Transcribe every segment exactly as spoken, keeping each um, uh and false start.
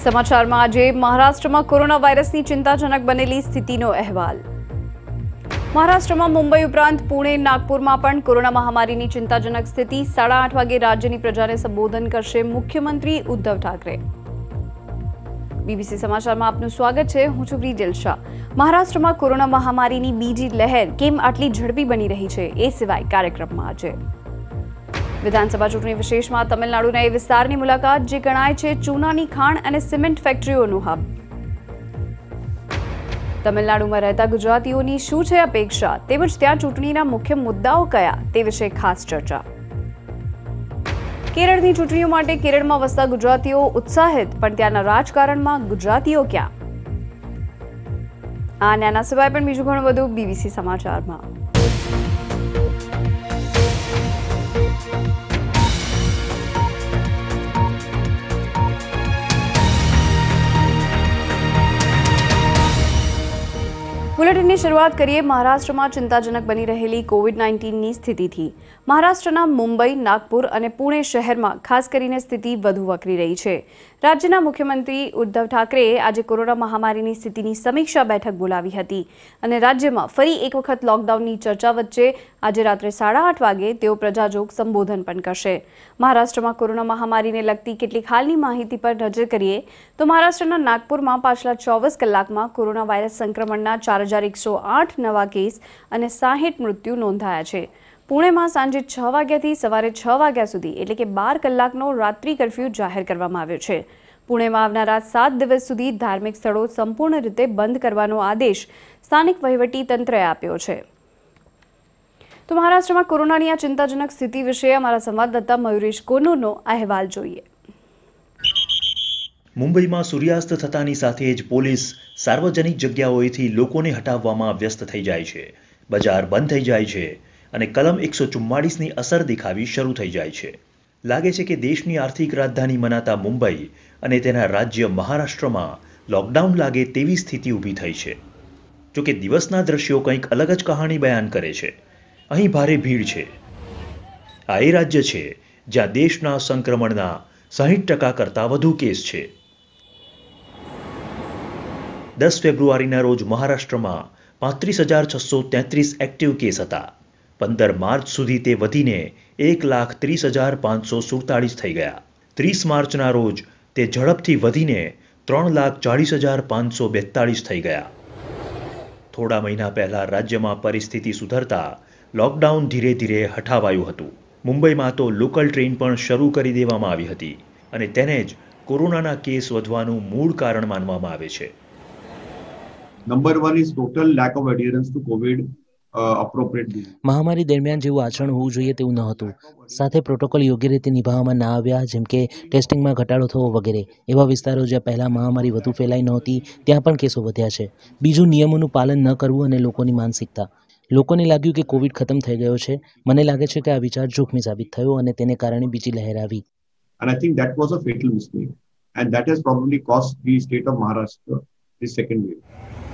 સમાચારમાં આજે મહારાષ્ટ્રમાં કોરોના વાયરસની ચિંતાજનક બનેલી સ્થિતિનો અહેવાલ। મહારાષ્ટ્રમાં મુંબઈ ઉપરાંત પુણે, નાગપુરમાં પણ કોરોના મહામારીની ચિંતાજનક સ્થિતિ। સાડા આઠ વાગે રાજ્યની પ્રજાને સંબોધન કરશે મુખ્યમંત્રી ઉદ્ધવ ઠાકરે। બીબીસી સમાચારમાં આપનું સ્વાગત છે, હું છું બ્રિજેલ શાહ। મહારાષ્ટ્રમાં કોરોના મહામારીની બીજી લહેર કેમ આટલી ઝડપી બની રહી છે, એ સિવાય કાર્યક્રમમાં આજે વિધાનસભા ચૂંટણી વિશેષમાં તમિલનાડુના એ વિસ્તારની મુલાકાત જે ગણાય છે ચૂનાની ખાણ અને સિમેન્ટ ફેક્ટરીઓનું હબ। તમિલનાડુમાં રહેતા ગુજરાતીઓની શું છે અપેક્ષા, તેમજ ત્યાં ચૂંટણીના મુખ્ય મુદ્દાઓ કયા, તે વિશે ખાસ ચર્ચા। કેરળની ચૂંટણીઓ માટે કેરળમાં વસતા ગુજરાતીઓ ઉત્સાહિત, પણ ત્યાંના રાજકારણમાં ગુજરાતીઓ ક્યાં? આ અને આના સિવાય પણ બીજું ઘણું બધું બીબીસી સમાચારમાં। બુલેટિનની શરૂઆત કરીએ મહારાષ્ટ્રમાં ચિંતાજનક બની રહેલી કોવિડ નાઇન્ટીનની સ્થિતિથી। મહારાષ્ટ્રના મુંબઈ, નાગપુર અને પુણે શહેરમાં ખાસ કરીને સ્થિતિ વધુ વકરી રહી છે। રાજ્યના મુખ્યમંત્રી ઉદ્ધવ ઠાકરેએ આજે કોરોના મહામારીની સ્થિતિની સમીક્ષા બેઠક બોલાવી હતી અને રાજ્યમાં ફરી એક વખત લોકડાઉનની ચર્ચા વચ્ચે આજે રાત્રે સાડા આઠ વાગે તેઓ પ્રજાજોગ સંબોધન પણ કરશે। મહારાષ્ટ્રમાં કોરોના મહામારીને લગતી કેટલીક હાલની માહિતી પર નજર કરીએ તો મહારાષ્ટ્રના નાગપુરમાં પાછલા ચોવીસ કલાકમાં કોરોના વાયરસ સંક્રમણના ચાર હજાર એકસો આઠ નવા કેસ અને સાહીઠ મૃત્યુ નોંધાયા છે। પુણેમાં સાંજે છ વાગ્યાથી સવારે છ વાગ્યા સુધી એટલે કે બાર કલાકનો રાત્રિ કર્ફ્યુ જાહેર કરવામાં આવ્યો છે। પુણેમાં આવનારા સાત દિવસ સુધી ધાર્મિક સ્થળો સંપૂર્ણ રીતે બંધ કરવાનો આદેશ સ્થાનિક વહીવટી તંત્રએ આપ્યો છે। તો મહારાષ્ટ્રમાં કોરોનાની આ ચિંતાજનક સ્થિતિ વિશે અમારા સંવાદદાતા મયુરેશ કોનુરનો અહેવાલ જોઈએ। મુંબઈમાં સૂર્યાસ્ત થતાની સાથે જ પોલીસ સાર્વજનિક જગ્યાઓએથી લોકોને હટાવવામાં વ્યસ્ત થઈ જાય છે। બજાર બંધ થઈ જાય છે અને કલમ એકસો ચુમ્માળીસની અસર દેખાવી શરૂ થઈ જાય છે। લાગે છે કે દેશની આર્થિક રાજધાની મનાતા મુંબઈ અને તેના રાજ્ય મહારાષ્ટ્રમાં લોકડાઉન લાગે તેવી સ્થિતિ ઊભી થઈ છે। જોકે દિવસના દ્રશ્યો કંઈક અલગ જ કહાણી બયાન કરે છે। અહીં ભારે ભીડ છે। આ એ રાજ્ય છે જ્યાં દેશના સંક્રમણના સાહીઠ ટકા કરતાં વધુ કેસ છે। દસ ફેબ્રુઆરીના રોજ મહારાષ્ટ્રમાં પાંત્રીસ હજાર છસો તેત્રીસ એક્ટિવ કેસ હતા। પંદર માર્ચ સુધી તે વધીને એક લાખ ત્રીસ હજાર પાંચસો સુડતાળીસ થઈ ગયા। ત્રીસ માર્ચના રોજ તે ઝડપથી વધીને ત્રણ લાખ ચાળીસ હજાર પાંચસો બેતાળીસ થઈ ગયા। થોડા મહિના પહેલા રાજ્યમાં પરિસ્થિતિ સુધરતા લોકડાઉન ધીરે ધીરે હટાવાયું હતું। મુંબઈમાં તો લોકલ ટ્રેન પણ શરૂ કરી દેવામાં આવી હતી અને તેને જ કોરોનાના કેસ વધવાનું મૂળ કારણ માનવામાં આવે છે। Number one is total lack of adherence to COVID uh, appropriate behavior. મહામારી દરમિયાન જેવું આચરણ હોવું જોઈએ તેવું ન હતું। સાથે પ્રોટોકોલ યોગ્ય રીતે નિભાવવામાં ના આવ્યા, જેમ કે ટેસ્ટિંગમાં ઘટાડો થવો વગેરે। એવા વિસ્તારો જ્યાં પહેલાં મહામારી વધુ ફેલાઈ નહોતી ત્યાં પણ કેસો વધ્યા છે। બીજું, નિયમોનું પાલન ન કરવું અને લોકોની માનસિકતા। લોકોને લાગ્યું કે કોવિડ ખતમ થઈ ગયો છે। મને લાગે છે કે આ વિચાર જોખમી સાબિત થયો અને તેને કારણે બીજી લહેર આવી। And I think that was a fatal mistake. And that has probably cost the state of Maharashtra this second wave.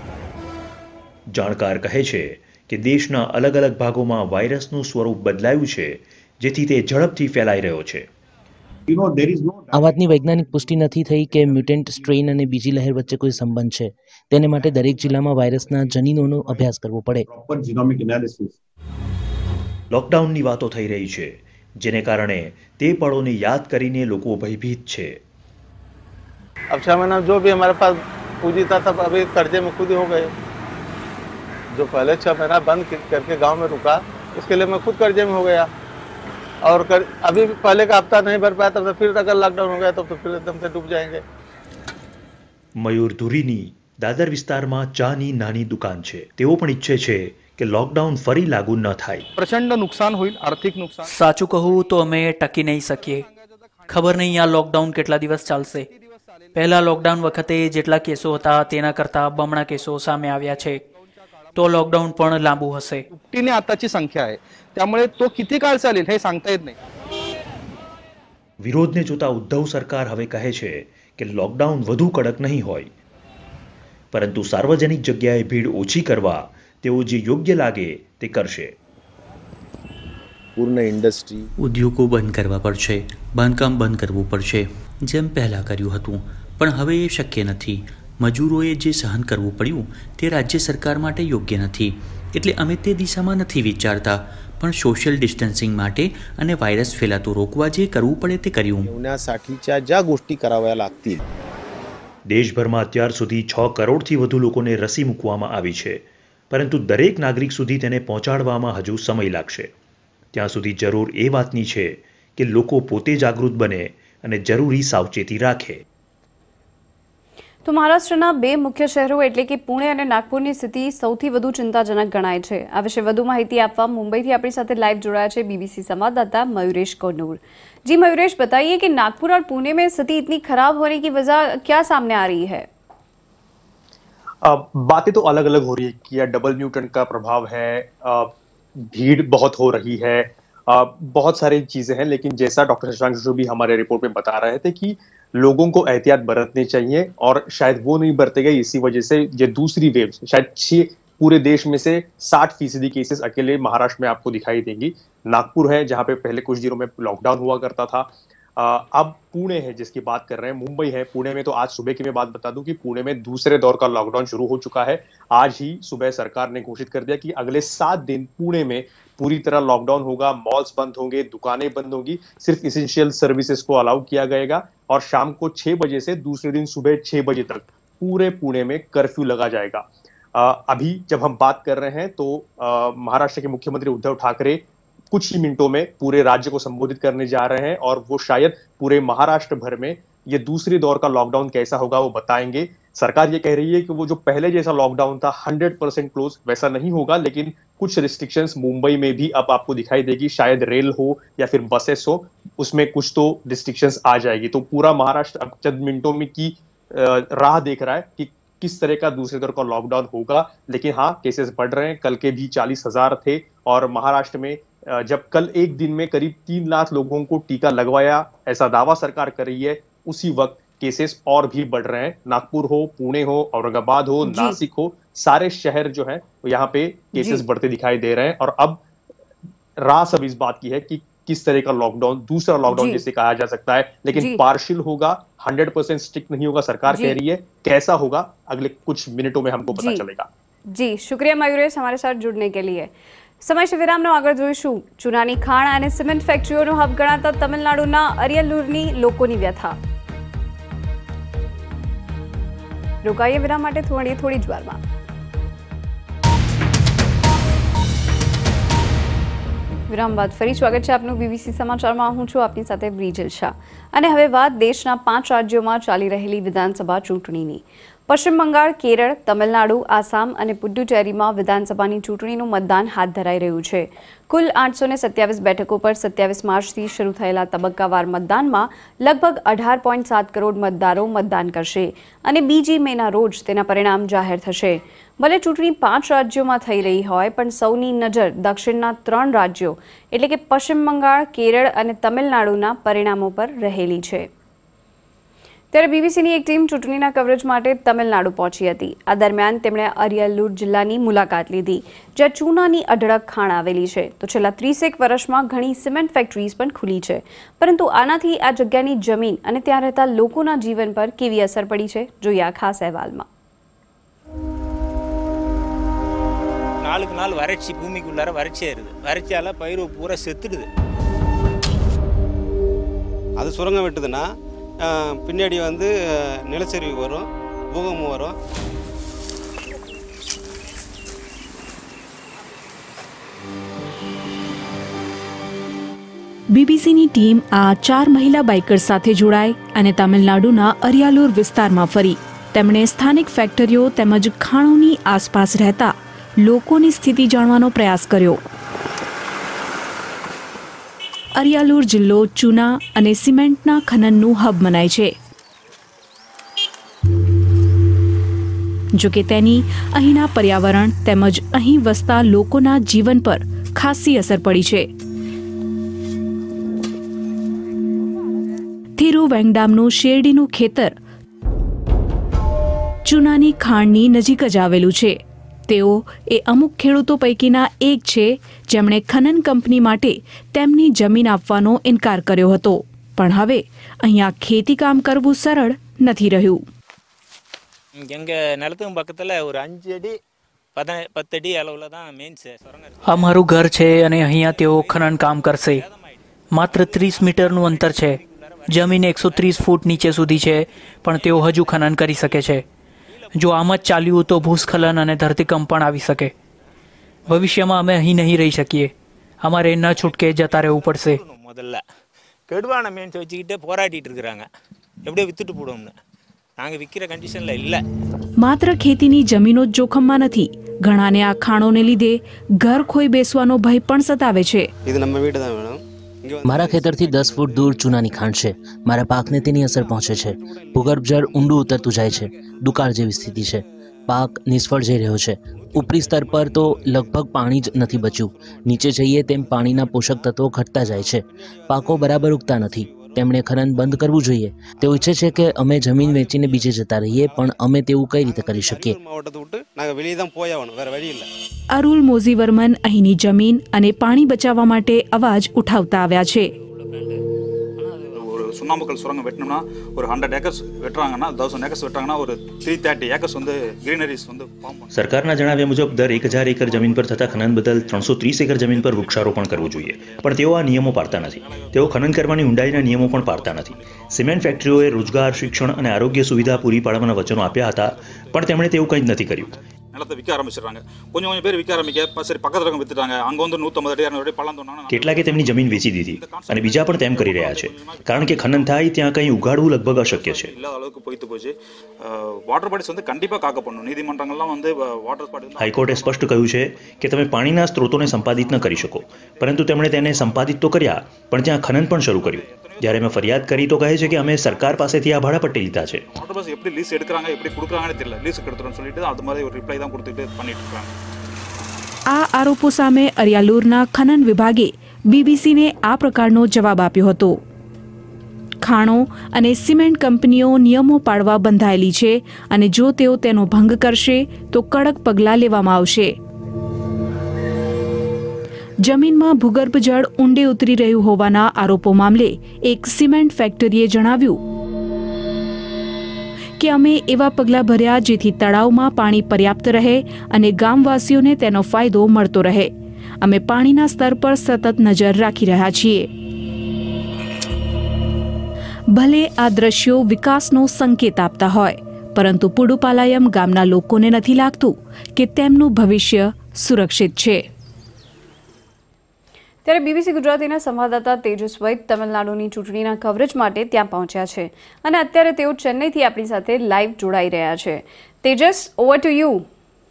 જાણકાર કહે છે કે દેશના અલગ અલગ ભાગોમાં વાયરસનું સ્વરૂપ બદલાયું છે, જેથી તે ઝડપથી ફેલાઈ રહ્યો છે। You know, there is no આ વાતની વૈજ્ઞાનિક પુષ્ટિ નથી થઈ કે મ્યુટેન્ટ સ્ટ્રેઇન અને બીજી લહેર વચ્ચે કોઈ સંબંધ છે। તેને માટે દરેક જિલ્લામાં વાયરસના જનીનોનો અભ્યાસ કરવો પડે। proper genomic analysis. લોકડાઉનની વાતો થઈ રહી છે, જેને કારણે તે પળોને યાદ કરીને લોકો ભયભીત છે। अब छह महीना जो भी हमारे पास पूंजी था सब अभी कर्जे में खुद ही हो गए। जो पहले छह महीना बंद करके गांव में रुका, उसके लिए मैं खुद कर्जे में हो गया और कर, अभी पहले का हफ्ता नहीं भर पाया, तब तो फिर अगर लॉकडाउन हो गया तो, तो फिर एकदम से डूब जाएंगे। મયુર ધુરીની દાદર વિસ્તારમાં ચાની નાની દુકાન છે। તેઓ પણ ઈચ્છે છે કે લોકડાઉન ફરી લાગુ ન થાય। પ્રચંડ નુકસાન હોય, આર્થિક નુકસાન। સાચું કહું તો અમે ટકી નહીં શકીએ। ખબર નહીં આ લોકડાઉન કેટલા દિવસ ચાલશે। પહેલા લોકડાઉન વખતે જેટલા કેસો હતા તેના કરતાં બમણા કેસો સામે આવ્યા છે, તો લોકડાઉન પણ લાંબુ હશે। दुपटीने आताची संख्या आहे, त्यामुळे तो किती काळ चालेल हे सांगता येत नाही। વિરોધને જોતા ઉદ્ધવ સરકાર હવે કહે છે કે લોકડાઉન વધુ કડક નહીં હોય, પરંતુ સાર્વજનિક જગ્યાએ ભીડ ઓછી કરવા તેઓ જે યોગ્ય લાગે તે કરશે। પૂર્ણ ઇન્ડસ્ટ્રી ઉદ્યોગો બંધ કરવા પડશે, બાંધકામ બંધ કરવું પડશે, જેમ પહેલાં કર્યું હતું। પણ હવે એ શક્ય નથી. મજૂરોએ જે સહન કરવું પડ્યું તે રાજ્ય સરકાર માટે યોગ્ય નથી. એટલે અમે તે દિશામાં નથી વિચારતા, પણ સોશિयल डिस्टन्सिंग માટે અને વાયરસ ફેલાતો રોકવા જે કરવું પડે તે કર્યું. जेवणासाठीच्या ज्या गोष्टी कराव्या लागतील. દેશભરમાં અત્યાર સુધી છ કરોડથી વધુ લોકોને રસી મૂકવામાં આવી છે, પરંતુ દરેક નાગરિક સુધી તેને પહોંચાડવામાં હજુ સમય લાગશે. ત્યાં સુધી જરૂર એ વાતની છે કે લોકો પોતે જાગૃત બને અને જરૂરી સાવચેતી રાખે. તો મહારાષ્ટ્રના બે મુખ્ય શહેરો એટલે કે પુણે અને નાગપુરની સ્થિતિ સૌથી વધુ ચિંતાજનક ગણાય છે. આ વિશે વધુ માહિતી આપવા મુંબईથી આપણી સાથે लाइव जोड़ाया है बीबीसी संवाददाता मयूरेश कोनूर. जी मयूरेश, बताइए कि नागपुर और पुणे में स्थिति इतनी खराब होने की वजह क्या सामने आ रही है? बातें तो अलग अलग हो रही है कि डबल म्यूटेंट का प्रभाव है, भीड़ बहुत हो रही है, बहुत सारी चीजें हैं, लेकिन जैसा डॉक्टर शशांक जोशी भी हमारे रिपोर्ट में बता रहे थे कि लोगों को एहतियात बरतनी चाहिए और शायद वो नहीं बरते गए, इसी वजह से ये दूसरी वेव शायद छह पूरे देश में से साठ फीसदी केसेस अकेले महाराष्ट्र में आपको दिखाई देंगी. नागपुर है जहां पे पहले कुछ दिनों में लॉकडाउन हुआ करता था. अब पुणे है जिसकी बात कर रहे हैं, मुंबई है. पुणे में तो आज सुबह की मैं बात बता दूं कि पुणे में दूसरे दौर का लॉकडाउन शुरू हो चुका है. आज ही सुबह सरकार ने घोषित कर दिया कि अगले सात दिन पुणे में पूरी तरह लॉकडाउन होगा, मॉल्स बंद होंगे, दुकानें बंद होंगी, सिर्फ इसेंशियल सर्विसेज को अलाउ किया जाएगा और शाम को छह बजे से दूसरे दिन सुबह छह बजे तक पूरे पुणे में कर्फ्यू लगा जाएगा. अभी जब हम बात कर रहे हैं तो महाराष्ट्र के मुख्यमंत्री उद्धव ठाकरे कुछ ही मिनटों में पूरे राज्य को संबोधित करने जा रहे हैं और वो शायद पूरे महाराष्ट्र भर में ये दूसरे दौर का लॉकडाउन कैसा होगा वो बताएंगे. सरकार ये कह रही है कि वो जो पहले जैसा लॉकडाउन था हंड्रेड परसेंट क्लोज वैसा नहीं होगा, लेकिन कुछ रिस्ट्रिक्शंस मुंबई में भी अब आपको दिखाई देगी. शायद रेल हो या फिर बसेस हो, उसमें कुछ तो रिस्ट्रिक्शंस आ जाएगी. तो पूरा महाराष्ट्र अब चंद मिनटों में की राह देख रहा है कि किस तरह का दूसरे दौर का लॉकडाउन होगा. लेकिन हाँ, केसेस बढ़ रहे हैं. कल के भी चालीस हजार थे और महाराष्ट्र में जब कल एक दिन में करीब तीन लाख लोगों को टीका लगवाया ऐसा दावा सरकार कर रही है, उसी वक्त केसेस और भी बढ़ रहे हैं. नागपुर हो, पुणे हो, औरंगाबाद हो, नासिक हो, सारे शहर जो हैं यहाँ पे केसेस बढ़ते दिखाई दे रहे हैं. और अब राह सब इस बात की है कि किस तरह का लॉकडाउन, दूसरा लॉकडाउन जिसे कहा जा सकता है, लेकिन पार्शियल होगा, हंड्रेड परसेंट स्ट्रिक्ट नहीं होगा, सरकार कह रही है. कैसा होगा अगले कुछ मिनटों में हमको पता चलेगा. जी शुक्रिया मयूरेश हमारे साथ जुड़ने के लिए. સમય વિરામનો આગળ જોઈશું. ચૂનાની ખાણ અને સિમેન્ટ ફેક્ટરીઓનો હબ ગણાતા તમિલનાડુના અરિયલ્લુરની લોકોની વ્યથા. રોકાઈએ વિરામ માટે થોડી થોડી જ વારમાં. વિરામ બાદ ફરી સ્વાગત છે આપનું બીબીસી સમાચારમાં. હું છું આપની સાથે બ્રિજલ શાહ. અને હવે વાત દેશના પાંચ રાજ્યોમાં ચાલી રહેલી વિધાનસભા ચૂંટણીની. પશ્ચિમ બંગાળ, કેરળ, તમિલનાડુ, આસામ અને પુડ્ડુચેરીમાં વિધાનસભાની ચૂંટણીનું મતદાન હાથ ધરાઈ રહ્યું છે. કુલ આઠસો ને સત્યાવીસ બેઠકો પર સત્યાવીસ માર્ચથી શરૂ થયેલા તબક્કાવાર મતદાનમાં લગભગ અઢાર પોઈન્ટ સાત કરોડ મતદારો મતદાન કરશે અને બીજી મેના રોજ તેના પરિણામ જાહેર થશે. ભલે ચૂંટણી પાંચ રાજ્યોમાં થઈ રહી હોય, પણ સૌની નજર દક્ષિણના ત્રણ રાજ્યો એટલે કે પશ્ચિમ બંગાળ, કેરળ અને તમિલનાડુના પરિણામો પર રહેલી છે. ત્યારે બીબીસીની એક ટીમ ચૂંટણીના કવરેજ માટે તમિલનાડુ પહોંચી હતી. આ દરમિયાન તેમણે અરિયલ્લુર જિલ્લાની મુલાકાત લીધી, જ્યાં ચૂનાની અઢળક ખાણ આવેલી છે. તો છેલ્લા ત્રીસેક વર્ષમાં ઘણી સિમેન્ટ ફેક્ટરીઝ પણ ખુલી છે, પરંતુ આનાથી આ જગ્યાની જમીન અને ત્યાં રહેતા લોકોના જીવન પર કેવી અસર પડી છે, જોઈએ આ ખાસ અહેવાલમાં. நாளுக்கு நாள் வறட்சி, பூமிக்குள்ளார வறட்சியாக இருக்குது. வறட்சியால் பயிர் பூரா செத்துடுது. அது சுரங்கம் வெட்டுதுன்னா பின்னாடி வந்து நிலச்சரிவு வரும், பூகம்பம் வரும். બીબીસીની ટીમ આ ચાર મહિલા બાઇકર્સ સાથે જોડાઈ અને તમિલનાડુના અરિયાલુર વિસ્તારમાં ફરી. તેમણે સ્થાનિક ફેક્ટરીઓ તેમજ ખાણોની આસપાસ રહેતા લોકોની સ્થિતિ જાણવાનો પ્રયાસ કર્યો. અરિયાલુર જિલ્લો ચૂના અને સિમેન્ટના ખનનનું હબ મનાય છે. જોકે તેની અહીંના પર્યાવરણ તેમજ અહીં વસતા લોકોના જીવન પર ખાસી અસર પડી છે. થિરુવેંગડામનું શેરડીનું ખેતર ચૂનાની ખાણની નજીક જ આવેલું છે. તેઓ એ અમુક ખેડૂતો પૈકીના એક છે જેમણે ખનન કંપની માટે તેમની જમીન આપવાનો ઇનકાર કર્યો હતો. પણ હવે અહીંયા ખેતી કામ કરવું સરળ નથી રહ્યું. અમારું ઘર છે અને અહીંયા તેઓ ખનન કામ કરશે. માત્ર ત્રીસ મીટરનું અંતર છે. જમીન એકસો ત્રીસ ફૂટ નીચે સુધી છે, પણ તેઓ હજુ ખનન કરી શકે છે. જો આમ જ ચાલ્યું તો ભૂસ્ખલન અને ધરતીકંપ પણ આવી શકે. ભવિષ્યમાં અમે અહીં નહીં રહી શકીએ. અમારે ન છૂટકે જતા રહેવું પડશે. માત્ર ખેતીની જમીનો જ જોખમમાં નથી. ઘણાને આ ખાણોને લીધે ઘર ખોઈ બેસવાનો ભય પણ સતાવે છે. મારા ખેતરથી દસ ફૂટ દૂર ચૂનાની ખાણ છે. મારા પાકને તેની અસર પહોંચે છે. ભૂગર્ભ જળ ઊંડું ઉતરતું જાય છે. દુકાળ જેવી સ્થિતિ છે. પાક નિષ્ફળ જઈ રહ્યો છે. ઉપરી સ્તર પર તો લગભગ પાણી જ નથી બચ્યું. નીચે જઈએ તેમ પાણીના પોષક તત્વો ઘટતા જાય છે. પાકો બરાબર ઉગતા નથી. તેમણે ખનન બંધ કરવું જોઈએ. તેઓ ઈચ્છે છે કે અમે જમીન વેચીને બીજે જતા રહીએ, પણ અમે તેવું કઈ રીતે કરી શકીએ? અરુલ મોઝીવર્મન અહીંની જમીન અને પાણી બચાવવા માટે અવાજ ઉઠાવતા આવ્યા છે. சுண்ணாம்புக்கல் சுரங்கம் வெட்டணும்னா ஒரு ஹண்ட்ரட் ஏக்கர்ஸ் வெட்டுறாங்கன்னா தௌசண்ட் ஏக்கர்ஸ் வெட்டுறாங்கன்னா ஒரு த்ரீ தேர்ட்டி ஏக்கர்ஸ் வந்து ગ્રીનરીઝ வந்து સરકારના જણાવ્યા મુજબ દર એક હજાર એકર જમીન પર થતા ખનન બદલ ત્રણસો ત્રીસ એકર જમીન પર વૃક્ષારોપણ કરવું જોઈએ, પણ તેઓ આ નિયમો પાળતા નથી. તેઓ ખનન કરવાની ઊંડાઈના નિયમો પણ પાળતા નથી. સિમેન્ટ ફેક્ટરીઓએ રોજગાર, શિક્ષણ અને આરોગ્ય સુવિધા પૂરી પાડવાના વચનો આપ્યા હતા, પણ તેમણે તેવું કંઈ જ નથી કર્યું. நிலத்தை விற்க ஆரம்பிச்சிடுறாங்க. கொஞ்சம் கொஞ்சம் பேர் விற்க ஆரம்பிக்க சரி பக்கத்துல இருக்க வித்துட்டாங்க. அங்க வந்து நூற்றம்பது அடி இரநூறு அடி பள்ளம் தோண்டாங்க. કેટલાકે તેમની જમીન વેચી દીધી અને બીજા પણ તેમ કરી રહ્યા છે, કારણ કે ખનન થાય ત્યાં કંઈ ઉગાડવું લગભગ અશક્ય છે. இல்லாத அளவுக்கு போயிட்டு போச்சு. வாட்டர் பாடிஸ் வந்து கண்டிப்பா காக்க பண்ணணும். நீதிமன்றங்கள்லாம் வந்து வாட்டர் பாடி હાઈકોર્ટે સ્પષ્ટ કહ્યું છે કે તમે પાણીના સ્ત્રોતોને સંપાદિત ન કરી શકો, પરંતુ તેમણે તેને સંપાદિત તો કર્યા, પણ ત્યાં ખનન પણ શરૂ કર્યું. જ્યારે મેં ફરિયાદ કરી તો કહે છે કે અમે સરકાર પાસેથી આ ભાડાપટ્ટી લીધા છે. வாட்டர் பாஸ் எப்படி லீஸ் எடுக்கறாங்க எப்படி கொடுக்கறாங்கன்னு தெரியல. லீஸ் எடுத்துறோம்னு சொல்லிட்டு அது மாதிரி ஒரு ரிப்ளை தான் கொடுத்துட்டு பண்ணிட்டு இருக்காங்க. આ આરોપો સામે અરિયાલુરના ખનન વિભાગે બીબીસીને આ પ્રકારનો જવાબ આપ્યો હતો. ખાણો અને સિમેન્ટ કંપનીઓ નિયમો પાળવા બંધાયેલી છે અને જો તેઓ તેનો ભંગ કરશે તો કડક પગલાં લેવામાં આવશે. જમીનમાં ભૂગર્ભ જળ ઊંડે ઉતરી રહ્યું હોવાના આરોપો મામલે એક સિમેન્ટ ફેક્ટરીએ જણાવ્યું કે અમે એવા પગલાં ભર્યા જેથી તળાવમાં પાણી પર્યાપ્ત રહે અને ગામવાસીઓને તેનો ફાયદો મળતો રહે. અમે પાણીના સ્તર પર સતત નજર રાખી રહ્યા છીએ. ભલે આ દ્રશ્યો વિકાસનો સંકેત આપતા હોય, પરંતુ પુડુપાલાયમ ગામના લોકોને નથી લાગતું કે તેમનું ભવિષ્ય સુરક્ષિત છે. ત્યારે બીબીસી ગુજરાતીના સંવાદદાતા તેજસ વૈદ તમિલનાડુની ચૂંટણીના કવરેજ માટે ત્યાં પહોંચ્યા છે અને અત્યારે તેઓ ચેન્નઈથી આપણી સાથે લાઈવ જોડાઈ રહ્યા છે. Tejas, over to you.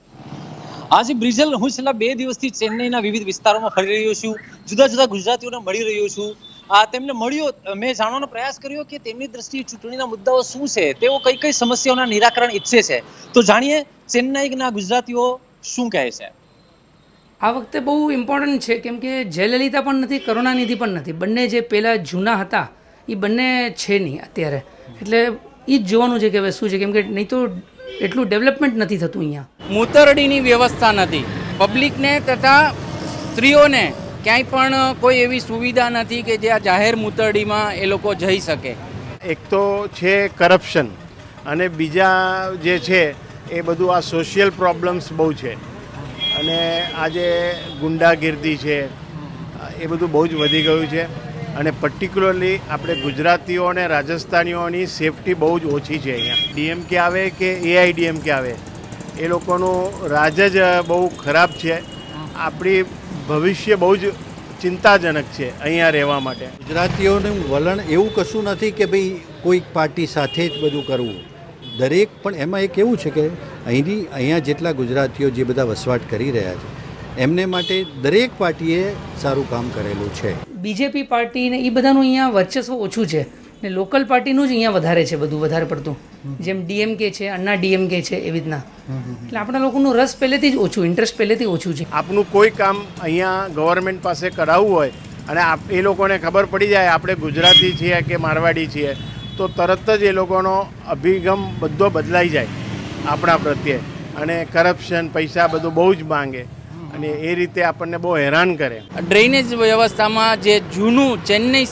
આજે બ્રિજલ, હું છેલ્લા બે દિવસથી ચેન્નઈના વિવિધ વિસ્તારોમાં ફરી રહ્યો છું. જુદા જુદા ગુજરાતીઓને મળી રહ્યો છું. આ તેમને મળ્યો, મેં જાણવાનો પ્રયાસ કર્યો કે તેમની દ્રષ્ટિએ ચૂંટણીના મુદ્દાઓ શું છે, તેઓ કઈ કઈ સમસ્યાઓના નિરાકરણ ઈચ્છે છે. તો જાણીએ ચેન્નઈના ગુજરાતીઓ શું કહે છે. આ વખતે બહુ ઇમ્પોર્ટન્ટ છે, કેમ કે જયલલિતા પણ નથી, કરુણાનિધિ પણ નથી. બંને જે પહેલાં જૂના હતા એ બંને છે નહીં અત્યારે, એટલે એ જ જોવાનું છે કે હવે શું છે, કેમ કે નહીં તો એટલું ડેવલપમેન્ટ નથી થતું અહીંયા. મૂતરડીની વ્યવસ્થા નથી. પબ્લિકને તથા સ્ત્રીઓને ક્યાંય પણ કોઈ એવી સુવિધા નથી કે જે આ જાહેર મૂતરડીમાં એ લોકો જઈ શકે. એક તો છે કરપ્શન અને બીજા જે છે એ બધું આ સોશિયલ પ્રોબ્લેમ્સ બહુ છે અને આજે ગુંડાગીર્દી છે એ બધું બહુ જ વધી ગયું છે અને પર્ટિક્યુલરલી આપણે ગુજરાતીઓ અને રાજસ્થાનીઓની સેફટી બહુ જ ઓછી છે અહીંયા. ડીએમકે આવે કે એઆઈડીએમકે આવે એ લોકોનું રાજ જ બહુ ખરાબ છે. આપણી ભવિષ્ય બહુ જ ચિંતાજનક છે અહીંયા રહેવા માટે. ગુજરાતીઓનું વલણ એવું કશું નથી કે ભાઈ કોઈક પાર્ટી સાથે જ બધું કરવું. દરેક પણ એમાં એક એવું છે કે અહીંની અહીંયા જેટલા ગુજરાતીઓ જે બધા વસવાટ કરી રહ્યા છે એમને માટે દરેક પાર્ટીએ સારું કામ કરેલું છે. બીજેપી પાર્ટી ને એ બધાનું અહીંયા વર્ચસ્વ ઓછું છે ને લોકલ પાર્ટીનું જ અહીંયા વધારે છે, બધું વધારે પડતું. જેમ ડીએમકે છે, અન્ના ડીએમકે છે, એવી રીતના. એટલે આપણા લોકોનું રસ પહેલેથી જ ઓછું, ઇન્ટરેસ્ટ પહેલેથી ઓછું છે. આપનું કોઈ કામ અહીંયા ગવર્મેન્ટ પાસે કરાવવું હોય અને એ લોકોને ખબર પડી જાય આપણે ગુજરાતી છીએ કે મારવાડી છીએ તો તરત જ એ લોકોનો અભિગમ બધો બદલાઈ જાય આપણા પ્રત્યે અને કરપ્શન, પૈસા બધું બહુ જ માંગે અને એ રીતે આપણને બહુ હેરાન કરે. ડ્રેનેજ વ્યવસ્થામાં જે જૂનું ચેન્નઈ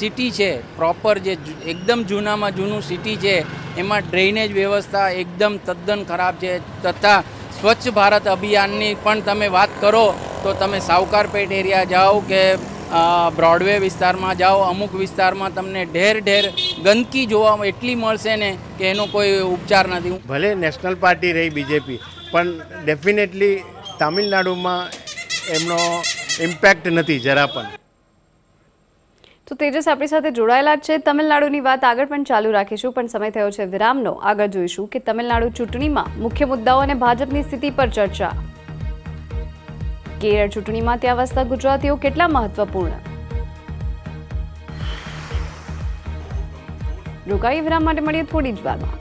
સિટી છે પ્રોપર, જે એકદમ જૂનામાં જૂનું સિટી છે, એમાં ડ્રેનેજ વ્યવસ્થા એકદમ તદ્દન ખરાબ છે. તથા સ્વચ્છ ભારત અભિયાનની પણ તમે વાત કરો તો તમે સાવકારપેટ એરિયા જાઓ કે બ્રોડવે વિસ્તારમાં જાઓ, અમુક વિસ્તારમાં તમને ઢેર ઢેર ગંદકી જોવા એટલી મળશે ને કે એનો કોઈ ઉપચાર નથી. ભલે નેશનલ પાર્ટી રહી બીજેપી, પણ ડેફિનેટલી તામિલનાડુમાં એમનો ઇમ્પેક્ટ નથી જરા પણ. તો તેજસ આપણી સાથે જોડાયેલા છે. તમિલનાડુની વાત આગળ પણ ચાલુ રાખીશું, પણ સમય થયો છે વિરામનો. આગળ જોઈશું કે તમિલનાડુ ચૂંટણીમાં મુખ્ય મુદ્દાઓ અને ભાજપની સ્થિતિ પર ચર્ચા. કેરળ ચૂંટણીમાં ત્યાં વસતા ગુજરાતીઓ કેટલા મહત્વપૂર્ણ? રોકાઈ વિરામ માટે મળીએ થોડી જ વારમાં.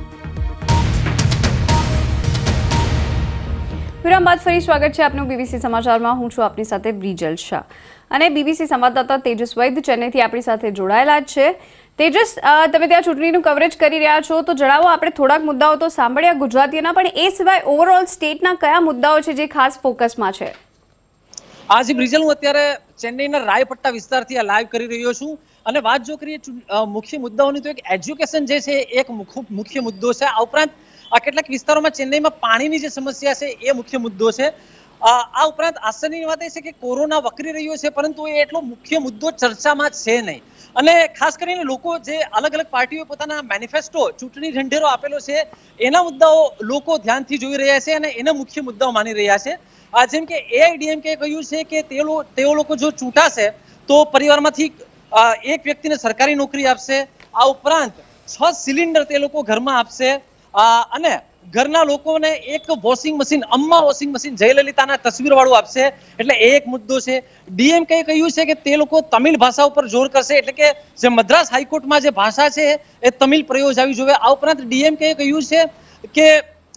વિરામ બાદ ફરી સ્વાગત છે આપનું બીબીસી સમાચારમાં. હું છું આપની સાથે બ્રિજલ શાહ અને બીબીસી સંવાદદાતા તેજસ વૈદ્ય ચેન્નઈથી આપણી સાથે જોડાયેલા છે. તેજસ, તમે ત્યાં ચૂંટણીનું કવરેજ કરી રહ્યા છો, તો જણાવો, આપણે થોડાક મુદ્દાઓ તો સાંભળ્યા ગુજરાતીઓના, પણ એ સિવાય ઓવરઓલ સ્ટેટના કયા મુદ્દાઓ છે જે ખાસ ફોકસમાં છે? આજે બ્રિજલ, હું અત્યારે ચેન્નઈના રાયપટ્ટા વિસ્તારથી આ લાઈવ કરી રહ્યો છું અને વાત જો કરીએ મુખ્ય મુદ્દાઓની તો એક એજ્યુકેશન જે છે એક મુખ્ય મુદ્દો છે. આ ઉપરાંત આ કેટલાક વિસ્તારોમાં ચેન્નઈમાં પાણીની જે સમસ્યા છે એ મુખ્ય મુદ્દો છે. આ ઉપરાંત આશ્ચર્યની વાત એ છે કે કોરોના વકરી રહ્યો છે, પરંતુ એ એટલો મુખ્ય મુદ્દો ચર્ચામાં છે નહીં. અને ખાસ કરીને લોકો જે અલગ અલગ પાર્ટીઓ પોતાના મેનિફેસ્ટો ચૂંટણી ઢંઢેરો આપેલો છે એના મુદ્દાઓ લોકો ધ્યાનથી જોઈ રહ્યા છે અને એના મુખ્ય મુદ્દાઓ માની રહ્યા છે. જેમ કે એઆઈડીએમકે કહ્યું છે કે તેઓ લોકો જો ચૂંટાશે તો પરિવારમાંથી એક વ્યક્તિને સરકારી નોકરી આપશે. આ ઉપરાંત છ સિલિન્ડર તે લોકો ઘરમાં આપશે અને ઘરના લોકોને એક washing machine, Amma washing machine જયલલિતાના તસવીર વાળું આપશે. એટલે એ એક મુદ્દો છે. ડીએમકે કહ્યું છે કે તે લોકો તમિલ ભાષા ઉપર જોર કરશે, એટલે કે જે મદ્રાસ હાઈકોર્ટમાં જે ભાષા છે એ તમિલ પ્રયોજ આવી જોઈએ. આ ઉપરાંત ડીએમકે કહ્યું છે કે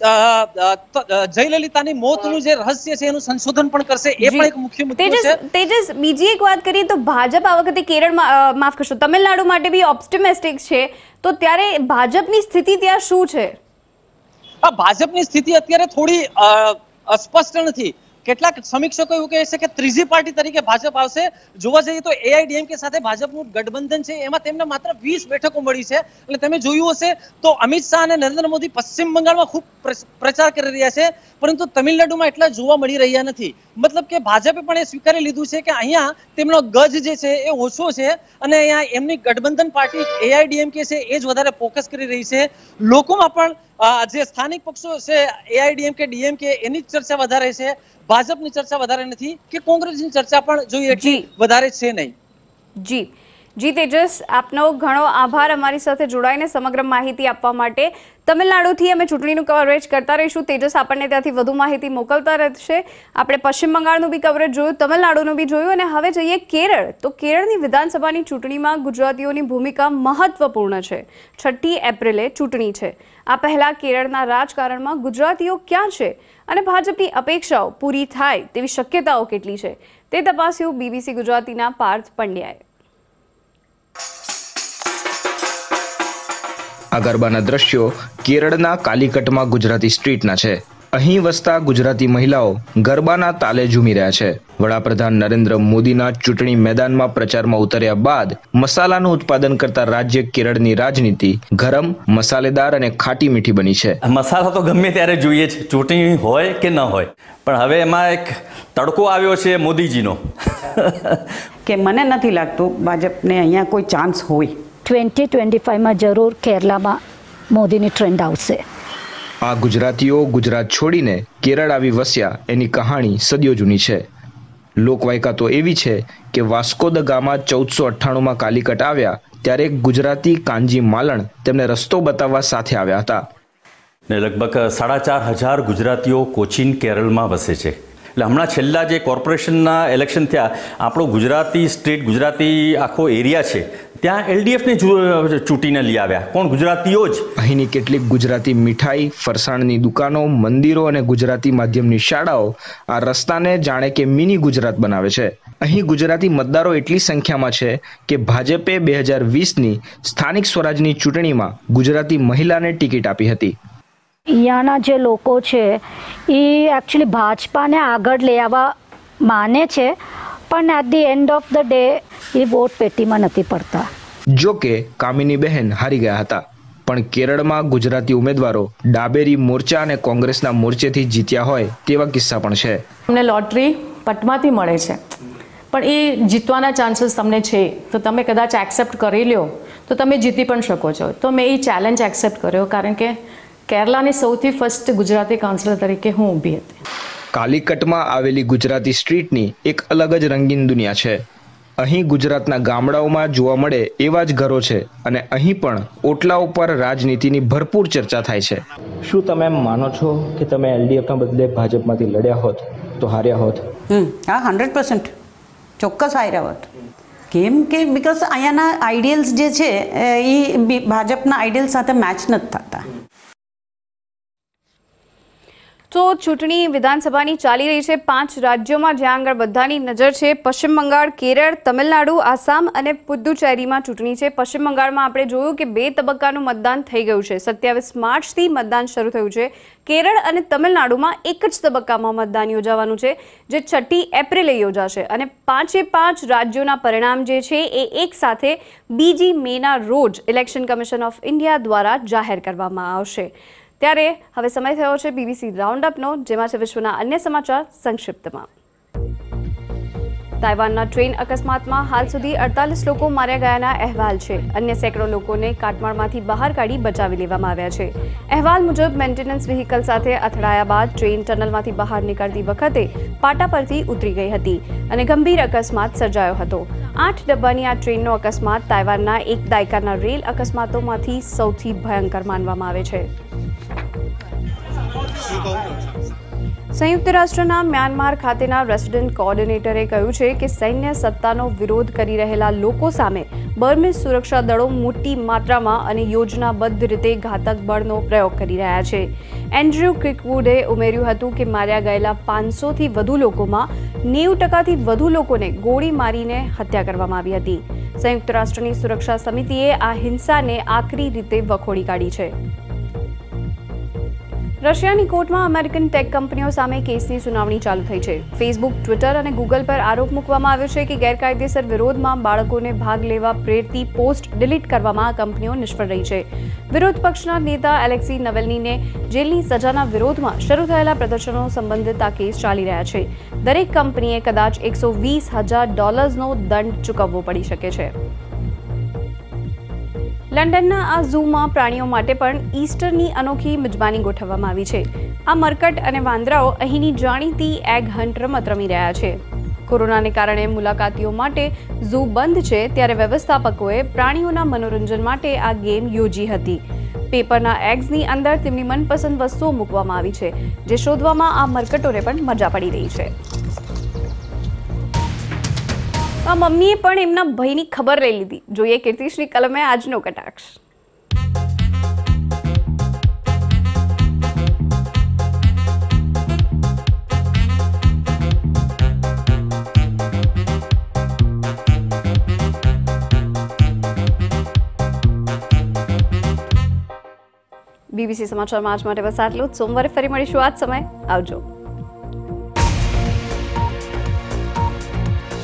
જયલલિતાની મોતનું જે રહસ્ય છે એનું સંશોધન પણ કરશે. એ પણ એક મુખ્ય મુદ્દો છે. તેજસ, બીજી એક વાત કરીએ તો ભાજપ આ વખતે કેરળમાં, માફ કરશો, તમિલનાડુ માટે બી ઓપ્ટિમિસ્ટિક છે, તો ત્યારે ભાજપની સ્થિતિ ત્યાં શું છે? આ ભાજપની સ્થિતિ અત્યારે થોડી અસ્પષ્ટ નથી. કેટલાક સમીક્ષકો એવું કહે છે કે ત્રીજી પાર્ટી તરીકે ભાજપ આવશે. જોવા જઈએ તો એઆઈડીએમકે સાથે ભાજપનું ગઠબંધન છે, એમાં તેમને માત્ર વીસ બેઠકો મળી છે. એટલે તમે જોયું હશે તો અમિત શાહ અને નરેન્દ્ર મોદી પશ્ચિમ બંગાળમાં ખૂબ પ્રચાર કરી રહ્યા છે, પરંતુ તમિલનાડુમાં એટલા જોવા મળી રહ્યા નથી. મતલબ કે ભાજપે પણ એ સ્વીકારી લીધું છે કે અહીંયા તેમનો ગજ જે છે એ ઓછો છે અને અહીંયા એમની ગઠબંધન પાર્ટી એઆઈડીએમકે છે એ જ વધારે ફોકસ કરી રહી છે. લોકોમાં પણ જે સ્થાનિક પક્ષો છે એઆઈડીએમકે, ડીએમકે, એની જ ચર્ચા વધારે છે. ભાજપની ચર્ચા વધારે નથી કે કોંગ્રેસની ચર્ચા પણ જોઈએ એટલી વધારે છે નહીં. જી જી તેજસ, આપનો ઘણો આભાર અમારી સાથે જોડાઈને સમગ્ર માહિતી આપવા માટે. તમિલનાડુથી અમે ચૂંટણીનું કવરેજ કરતા રહીશું. તેજસ આપણને ત્યાંથી વધુ માહિતી મોકલતા રહેશે. આપણે પશ્ચિમ બંગાળનું બી કવરેજ જોયું, તમિલનાડુનું બી જોયું, અને હવે જઈએ કેરળ. તો કેરળની વિધાનસભાની ચૂંટણીમાં ગુજરાતીઓની ભૂમિકા મહત્વપૂર્ણ છે. છઠ્ઠી એપ્રિલે ચૂંટણી છે. આ પહેલા કેરળના રાજકારણમાં ગુજરાતીઓ ક્યાં છે અને ભાજપની અપેક્ષાઓ પૂરી થાય તેવી શક્યતાઓ કેટલી છે તે તપાસ્યું બીબીસી ગુજરાતીના પાર્થ પંડ્યાએ. આ ગરબાના દ્રશ્યો કેરળના કાલિકટમાં ગુજરાતી સ્ટ્રીટના છે. અહીં વસતા ગુજરાતી મહિલાઓ ગરબાના તાલે ઝૂમી રહ્યા છે. વડાપ્રધાન નરેન્દ્ર મોદીના ચૂંટણી મેદાનમાં પ્રચારમાં ઉતર્યા બાદ મસાલાનું ઉત્પાદન કરતા રાજ્ય કેરળની રાજનીતિ ગરમ, મસાલેદાર અને ખાટી મીઠી બની છે. મસાલા તો ગમે ત્યારે જોઈએ છે, ચૂંટણી હોય કે ન હોય, પણ હવે એમાં એક તડકો આવ્યો છે મોદીજીનો કે મને નથી લાગતું ભાજપને અહીંયા કોઈ ચાન્સ હોય. ટ્વેન્ટી ટ્વેન્ટી ફાઈવમાં જરૂર કેરળમાં મોદીની ટ્રેન્ડ આવશે. આ ગુજરાતીઓ ગુજરાત છોડીને કેરળ આવી વસ્યા એની કહાણી સદીઓ જૂની છે. લોકવાયકા તો એવી છે કે વાસ્કો દ ગામા ચૌદસો અઠ્ઠાણુંમાં કાલિકટ આવ્યા ત્યારે એક ગુજરાતી કાંજી માલણ તેમને રસ્તો બતાવવા સાથે આવ્યા હતા. ને લગભગ સાડા ચાર હજાર ગુજરાતીઓ કોચીન કેરળમાં વસે છે. એટલે હમણાં છેલ્લા જે કોર્પોરેશનના ઇલેક્શન થયા, આપણો ગુજરાતી સ્ટેટ, ગુજરાતી આખો એરિયા છે, ત્યાં એલડીએફને ચૂંટીને લઈ આવ્યા. કોણ? ગુજરાતીઓ જ. અહીંની કેટલીક ગુજરાતી મીઠાઈ, ફરસાણની દુકાનો, મંદિરો અને ગુજરાતી માધ્યમની શાળાઓ આ રસ્તાને જાણે કે મિની ગુજરાત બનાવે છે. અહીં ગુજરાતી મતદારો એટલી સંખ્યામાં છે કે ભાજપે બે હજાર વીસની સ્થાનિક સ્વરાજની ચૂંટણીમાં ગુજરાતી મહિલાને ટિકિટ આપી હતી. અહીંયાના જે લોકો છે એ એકચ્યુઅલી ભાજપાને આગળ લઈ આવવા માને છે, પણ at the end of the day એ વોટ પેટીમાં નથી પડતા. જો કે કામિની બહેન હારી ગયા હતા, પણ કેરળમાં ગુજરાતી ઉમેદવારો ડાબેરી મોરચા અને કોંગ્રેસના મોરચેથી જીત્યા હોય તેવા કિસ્સા પણ છે. તમને લોટરી પટમાંથી મળે છે, પણ એ જીતવાના ચાન્સીસ તમને છે, તો તમે કદાચ એક્સેપ્ટ કરી લ્યો તો તમે જીતી પણ શકો છો. તો મેં એ ચેલેન્જ એક્સેપ્ટ કર્યો, કારણ કે કેરલાની સૌથી ફર્સ્ટ ગુજરાતી કાઉન્સિલર તરીકે હું ઊભી હતી. કાલિકટમાં આવેલી ગુજરાતી સ્ટ્રીટની એક અલગ જ રંગીન દુનિયા છે. અહીં ગુજરાતના ગામડાઓમાં જોવા મળે એવા જ ઘરો છે અને અહીં પણ ઓટલા ઉપર રાજનીતિની ભરપૂર ચર્ચા થાય છે. શું તમે એમ માનો છો કે તમે એલડીએફના બદલે ભાજપમાંથી લડ્યા હોત તો હાર્યા હોત? હા, હંડ્રેડ પર્સન્ટ ચોક્કસ હાર્યા હોત. કેમ કે બિકોઝ અહીંયાના આઈડિયલ્સ જે છે એ ભાજપના આઈડિયલ સાથે મેચ નથી થતા. તો ચૂંટણી વિધાનસભાની ચાલી રહી છે પાંચ રાજ્યોમાં, જ્યાં આગળ બધાની નજર છે. પશ્ચિમ બંગાળ, કેરળ, તમિલનાડુ, આસામ અને પુદુચેરીમાં ચૂંટણી છે. પશ્ચિમ બંગાળમાં આપણે જોયું કે બે તબક્કાનું મતદાન થઈ ગયું છે. સત્યાવીસ માર્ચથી મતદાન શરૂ થયું છે. કેરળ અને તમિલનાડુમાં એક જ તબક્કામાં મતદાન યોજાવાનું છે, જે છઠ્ઠી એપ્રિલે યોજાશે. અને પાંચે પાંચ રાજ્યોના પરિણામ જે છે એ એક સાથે બીજી મેના રોજ ઇલેક્શન કમિશન ઓફ ઇન્ડિયા દ્વારા જાહેર કરવામાં આવશે. ત્યારે હવે સમય થયો છે બીબીસી રાઉન્ડ અપનો, જેમાં છે વિશ્વના અન્ય સમાચાર સંક્ષિપ્તમાં. તાઇવાનના ટ્રેન અકસ્માતમાં હાલ સુધી અડતાલીસ લોકો માર્યા ગયાના અહેવાલ છે. અન્ય સેંકડો લોકોને કાટમાળમાંથી બહાર કાઢી બચાવી લેવામાં આવ્યા છે. અહેવાલ મુજબ મેન્ટેનન્સ વ્હીકલ સાથે અથડાયા બાદ ટ્રેન ટનલમાંથી બહાર નીકળતી વખતે પાટા પરથી ઉતરી ગઈ હતી અને ગંભીર અકસ્માત સર્જાયો હતો. આઠ ડબ્બાની આ ટ્રેનનો અકસ્માત તાઇવાનના એક દાયકાના રેલ અકસ્માતોમાંથી સૌથી ભયંકર માનવામાં આવે છે. સંયુક્ત રાષ્ટ્રના મ્યાનમાર ખાતેના રેસિડેન્ટ કોઓર્ડિનેટરે કહ્યું છે કે સૈન્ય સત્તાનો વિરોધ કરી રહેલા લોકો સામે બર્મીઝ સુરક્ષા દળો મોટી માત્રામાં અને યોજનાબદ્ધ રીતે ઘાતક બળનો પ્રયોગ કરી રહ્યા છે. એન્ડ્રુ ક્રિકવુડે ઉમેર્યું હતું કે માર્યા ગયેલા પાંચસોથી વધુ લોકોમાં નેવું ટકાથી વધુ લોકોને ગોળી મારીને હત્યા કરવામાં આવી હતી. સંયુક્ત રાષ્ટ્રની સુરક્ષા સમિતિએ આ હિંસાને આકરી રીતે વખોડી કાઢી છે. રશિયાની કોર્ટમાં અમેરિકન ટેક કંપનીઓ સામે કેસની સુનાવણી ચાલુ થઈ છે. ફેસબુક, ટ્વિટર અને ગૂગલ પર આરોપ મૂકવામાં આવ્યો છે કે ગેરકાયદેસર વિરોધમાં બાળકોને ભાગ લેવા પ્રેરતી પોસ્ટ ડિલીટ કરવામાં આ કંપનીઓ નિષ્ફળ રહી છે. વિરોધ પક્ષના નેતા એલેક્સી નવેલ્નીને જેલની સજાના વિરોધમાં શરૂ થયેલા પ્રદર્શનો સંબંધિત આ કેસ ચાલી રહ્યા છે. દરેક કંપનીએ કદાચ એકસો વીસ હજાર ડોલર્સનો દંડ ચૂકવવો પડી શકે છે. લંડનના આ ઝૂમાં પ્રાણીઓ માટે પણ ઈસ્ટરની અનોખી મિજબાની ગોઠવવામાં આવી છે. આ મરકટ અને વાંદરાઓ અહીંની જાણીતી એગ હન્ટ રમત રમી રહ્યા છે. કોરોનાને કારણે મુલાકાતીઓ માટે ઝૂ બંધ છે, ત્યારે વ્યવસ્થાપકોએ પ્રાણીઓના મનોરંજન માટે આ ગેમ યોજી હતી. પેપરના એગ્સની અંદર તેમની મનપસંદ વસ્તુઓ મૂકવામાં આવી છે, જે શોધવામાં આ મરકટોને પણ મજા પડી રહી છે. આ મમ્મીએ પણ એમના ભયની ખબર લઈ લીધી. જોઈએ કીર્તિશ્રી કલમે આજનો કટાક્ષ. બીબીસી સમાચારમાં આજ માટે બસ આટલું જ. સોમવારે ફરી મળીશું આ જ સમય. આવજો.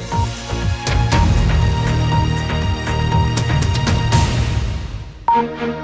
Thank you.